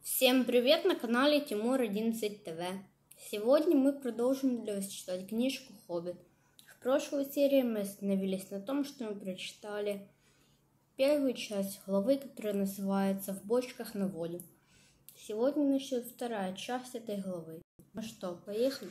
Всем привет на канале Тимур 11 ТВ. Сегодня мы продолжим для вас читать книжку «Хоббит». В прошлой серии мы остановились на том, что мы прочитали первую часть главы, которая называется «В бочках на воду». Сегодня начнет вторая часть этой главы. Ну что, поехали?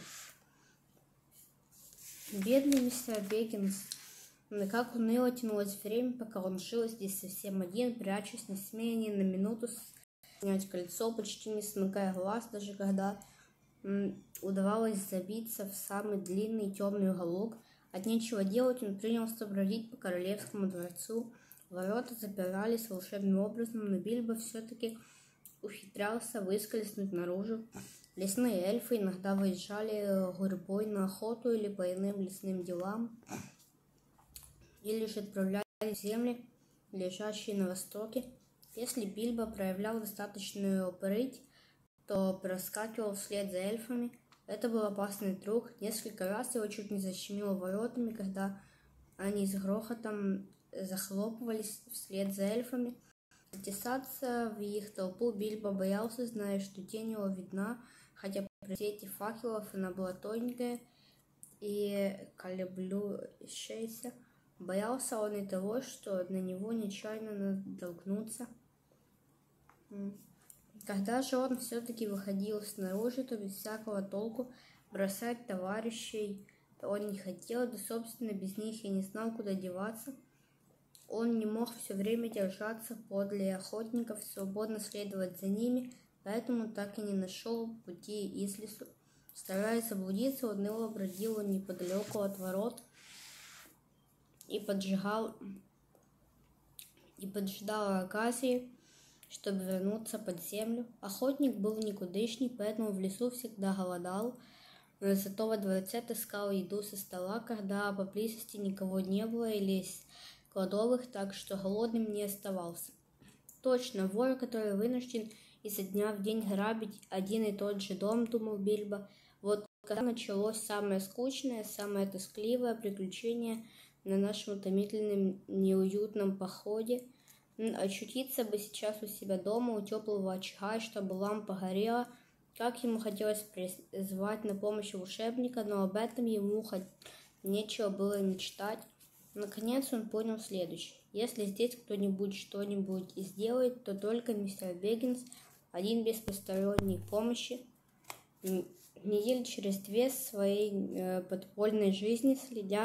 Бедный мистер Беггинс. Как уныло тянулось время, пока он жил здесь совсем один, прячась, не смея ни на минуту снять кольцо, почти не смыкая глаз, даже когда удавалось забиться в самый длинный темный уголок. От нечего делать он принялся бродить по королевскому дворцу. Ворота запирались волшебным образом, но Бильбо все-таки ухитрялся выскользнуть наружу. Лесные эльфы иногда выезжали гурьбой на охоту или по иным лесным делам, или же отправлялись в земли, лежащие на востоке. Если Бильбо проявлял достаточную прыть, то проскакивал вслед за эльфами. Это был опасный друг. Несколько раз его чуть не защемило воротами, когда они с грохотом захлопывались вслед за эльфами. Затесаться в их толпу Бильбо боялся, зная, что тень его видна, хотя при свете факелов она была тоненькая и колеблющаяся. Боялся он и того, что на него нечаянно натолкнутся. Когда же он все-таки выходил снаружи, то без всякого толку бросать товарищей он не хотел, да, собственно, без них и не знал, куда деваться. Он не мог все время держаться подле охотников, свободно следовать за ними, поэтому так и не нашел пути из лесу. Стараясь заблудиться, он уныло бродил неподалеку от ворот и поджидал оказии, чтобы вернуться под землю. Охотник был никудышний, поэтому в лесу всегда голодал, зато во дворце таскал еду со стола, когда поблизости никого не было, или из кладовых, так что голодным не оставался. Точно, вор, который вынужден изо дня в день грабить один и тот же дом, думал Бильбо. Вот когда началось самое скучное, самое тоскливое приключение на нашем утомительном неуютном походе. Очутиться бы сейчас у себя дома, у теплого очага, чтобы лампа горела. Как ему хотелось призвать на помощь волшебника, но об этом ему нечего было мечтать. Наконец он понял следующее. Если здесь кто-нибудь что-нибудь и сделает, то только мистер Беггинс, один без посторонней помощи. Недели через две своей подпольной жизни,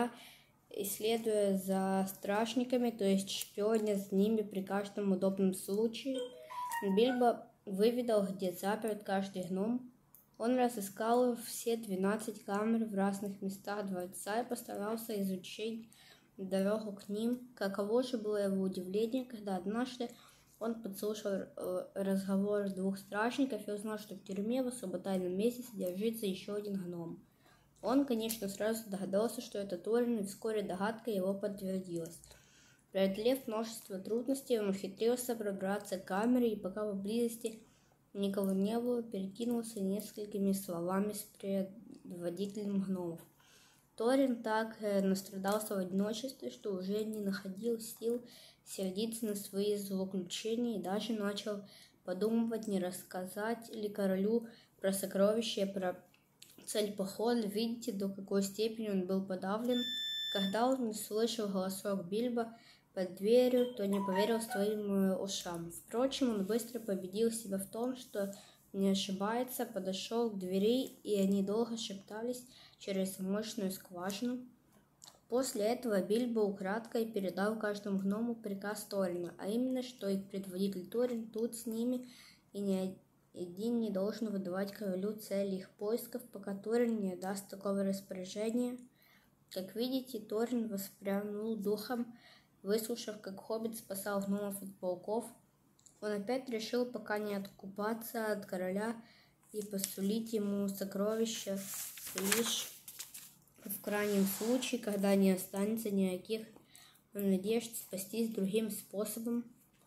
исследуя за стражниками, то есть шпионя за ними при каждом удобном случае, Бильбо выведал, где заперт каждый гном. Он разыскал все 12 камер в разных местах дворца и постарался изучить дорогу к ним. Каково же было его удивление, когда однажды он подслушал разговор двух стражников и узнал, что в тюрьме в особо тайном месте содержится еще один гном. Он, конечно, сразу догадался, что это Торин, и вскоре догадка его подтвердилась. Преодолев множество трудностей, он ухитрился пробраться к камере, и пока поблизости никого не было, перекинулся несколькими словами с предводителем гномов. Торин так настрадался в одиночестве, что уже не находил сил сердиться на свои злоключения и даже начал подумывать, не рассказать ли королю про сокровища, про цель похода. Видите, до какой степени он был подавлен. Когда он услышал голосок Бильбо под дверью, то не поверил своим ушам. Впрочем, он быстро победил себя в том, что не ошибается, подошел к двери, и они долго шептались через мощную скважину. После этого Бильбо украдкой передал каждому гному приказ Торина, а именно, что их предводитель Торин тут с ними, и ни один не должен выдавать королю цели их поисков, пока Торин не даст такого распоряжения. Как видите, Торин воспрянул духом, выслушав, как хоббит спасал гномов от пауков. Он опять решил пока не откупаться от короля и посулить ему сокровища лишь в крайнем случае, когда не останется никаких надежд спастись другим способом.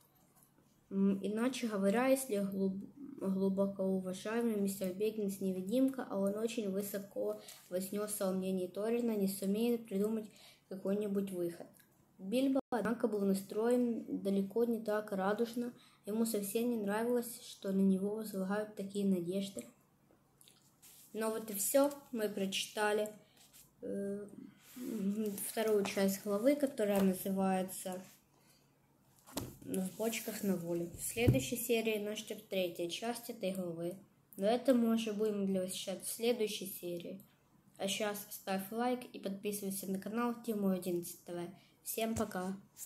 Иначе говоря, если глубоко уважаемый мистер Беггинс невидимка, а он очень высоко вознесся в мнении Торина, не сумеет придумать какой-нибудь выход. Бильбо, однако, был настроен далеко не так радужно. Ему совсем не нравилось, что на него возлагают такие надежды. Но вот и все, мы прочитали вторую часть главы, которая называется «В бочках на волю». В следующей серии нас ждет третья часть этой главы. Но это мы уже будем для вас читать в следующей серии. А сейчас ставь лайк и подписывайся на канал Тиму 11 ТВ. Всем пока!